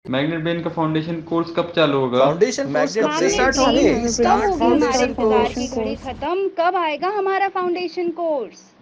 Magnet brain का foundation course कब चालू होगा? फाउंडेशन कोर्स कब से मैग्नेट स्टार्ट ब्रेन होंगे? कब स्टार्ट होगी हमारी फाउंडेशन इंतजार कोर्स। की घड़ी खत्म, कब आएगा हमारा फाउंडेशन कोर्स?